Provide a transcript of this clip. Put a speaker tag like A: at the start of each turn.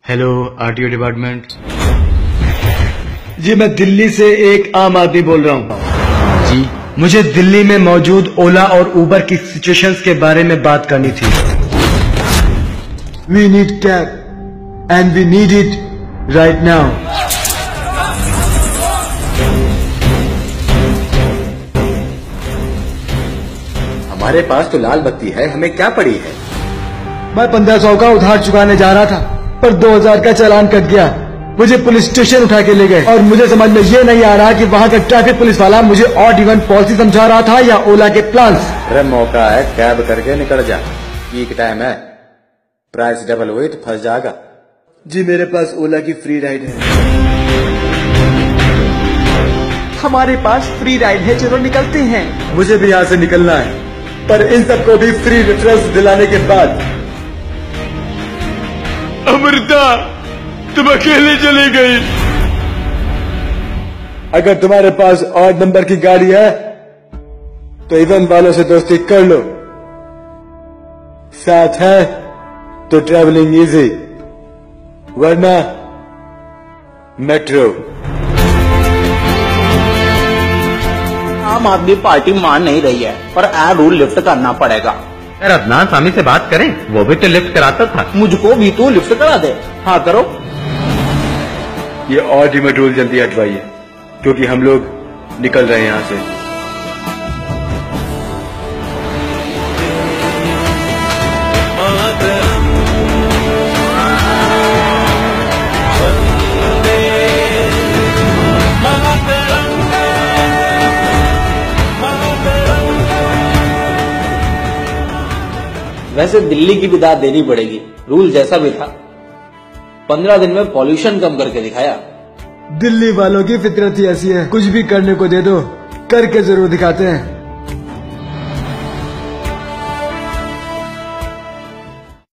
A: Hello RTO department.
B: जी मैं दिल्ली से एक आम आदमी बोल रहा हूँ।
A: जी
B: मुझे दिल्ली में मौजूद ओला और उबर की सिचुएशंस के बारे में बात करनी थी। We need cab and we need it right now.
A: हमारे पास तो लाल बत्ती है, हमें क्या पड़ी है।
B: मैं 1500 का उधार चुकाने जा रहा था पर 2000 का चालान कट गया। मुझे पुलिस स्टेशन उठा के ले गए और मुझे समझ में ये नहीं आ रहा कि वहाँ का ट्रैफिक पुलिस वाला मुझे ऑड इवन पॉलिसी समझा रहा था या ओला के प्लान्स।
A: अरे मौका है, कैब करके निकल जा, पीक टाइम है, प्राइस डबल हुई तो फंस जाएगा।
B: जी मेरे पास ओला की फ्री राइड है।
C: हमारे पास फ्री राइड है, चलो निकलते हैं।
B: मुझे भी यहाँ से निकलना है पर इन सबको भी फ्री रेफरेंस दिलाने के बाद। अमृता तुम अकेले चली गई। अगर तुम्हारे पास ऑड नंबर की गाड़ी है तो इवन वालों से दोस्ती कर लो, साथ है तो ट्रैवलिंग इजी, वरना मेट्रो।
C: आम आदमी पार्टी मान नहीं रही है पर आ रूल लिफ्ट करना पड़ेगा।
D: यार अदनान सामी से बात करें, वो भी तो लिफ्ट कराता था।
C: मुझको भी तो लिफ्ट करा दे। हाँ करो।
B: ये और लिमिट रूल जल्दी हटवाइए क्योंकि हम लोग निकल रहे हैं यहाँ से।
C: वैसे दिल्ली की भी दाद देनी पड़ेगी, रूल जैसा भी था 15 दिन में पॉल्यूशन कम करके दिखाया।
B: दिल्ली वालों की फितरत ही ऐसी है, कुछ भी करने को दे दो करके जरूर दिखाते हैं।